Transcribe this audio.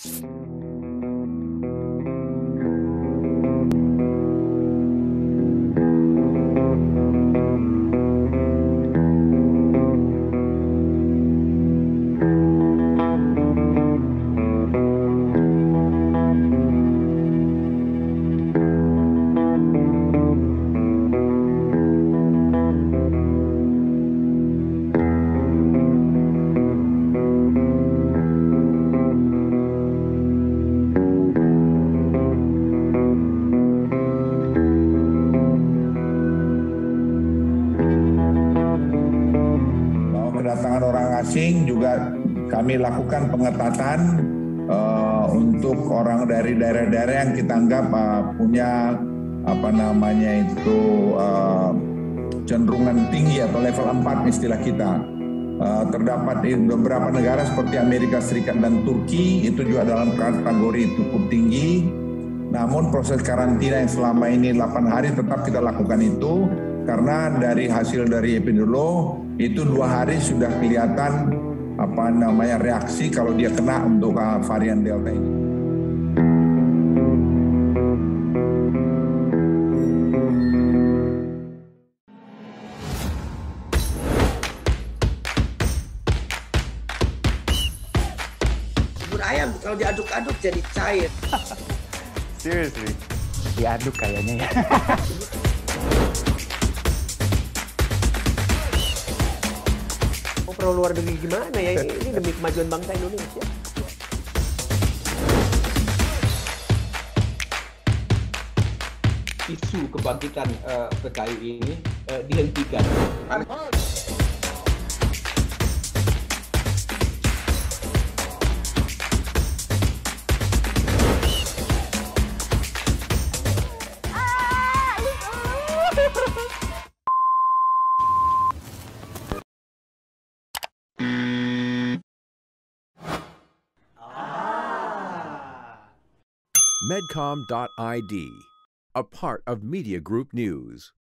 Kedatangan orang asing juga kami lakukan pengetatan untuk orang dari daerah-daerah yang kita anggap punya cenderungan tinggi atau level 4 istilah kita. Terdapat di beberapa negara seperti Amerika Serikat dan Turki itu juga dalam kategori cukup tinggi. Namun proses karantina yang selama ini 8 hari tetap kita lakukan itu karena dari hasil dari epidemiolog itu 2 hari sudah kelihatan reaksi kalau dia kena untuk varian Delta ini. Bubur ayam kalau diaduk-aduk jadi cair. Seriously? Diaduk kayaknya ya. Perlu luar negeri gimana ya? Ini demi kemajuan bangsa Indonesia. Isu kebangkitan PKI ini dihentikan. Medcom.id, a part of Media Group News.